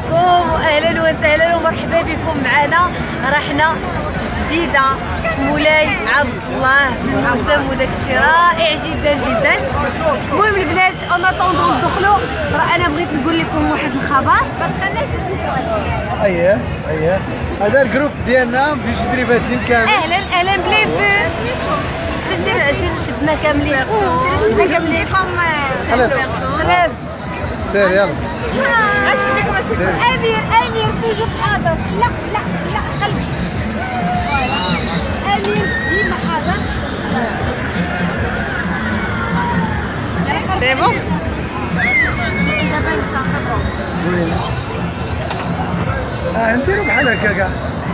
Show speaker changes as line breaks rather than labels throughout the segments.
عليكم واهلا وسهلا ومرحبا بكم معنا. رحنا جديده مولاي عبد الله بن معصم وداك الشيء رائع جدا جدا. المهم البنات انا طوندو ندخلوا. راه انا بغيت نقول لكم واحد الخبر ما بقناش.
اييه هذا الجروب ديالنا بجدريباتين كامل.
اهلا بلي فو. سير شدنا كاملين. سير شدنا كاملين.
سير يلا.
اش ديك مسير امير توجور حاضر. لا قلبي امير ديما حاضر. سي بون دابا نستنقذوا.
نديرو بحال هكا كاع.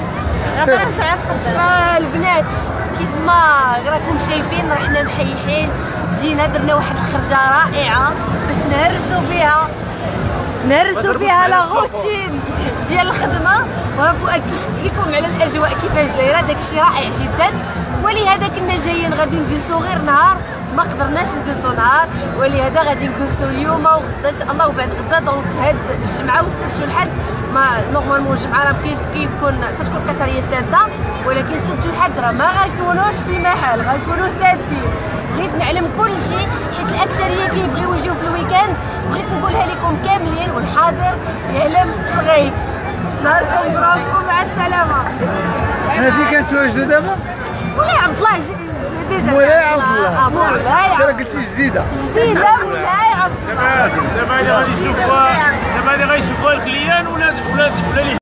البنات كيف ما راكم شايفين رحنا محيحين. جينا درنا واحد الخرجه رائعه باش نهرسوا فيها لا روتين ديال الخدمه. وفؤاد كيشد لكم على الاجواء كيفاش دايره. داكشي رائع جدا. ولهذا كنا جايين غادي نجلسوا غير نهار ما قدرناش نجلسوا نهار. ولهذا غادي نجلسوا اليوم وغدا ان شاء الله وبعد غدا. دونك هاد الجمعه والسبت والحد ما نورمالمون الجمعه راه كتكون القصريه ساده. ولكن السبت والحد راه ما غيكونوش في محل غيكونوا سادين. بغيت نعلم كل شيء حيت الاكثريه كيبغيو يجيو في الويكاند. بغيت نقولها لكم كاملين والحاضر يعلم الغيب. نهاركم برافو مع السلامه.
حنا فين كنتواجدوا دابا؟
مولاي عبد الله ديجا.
مولاي عبد الله.
مولاي
عبد الله قلتي جديده
مولاي عبد الله.
دابا اللي غادي يشوفوها الكليان ولا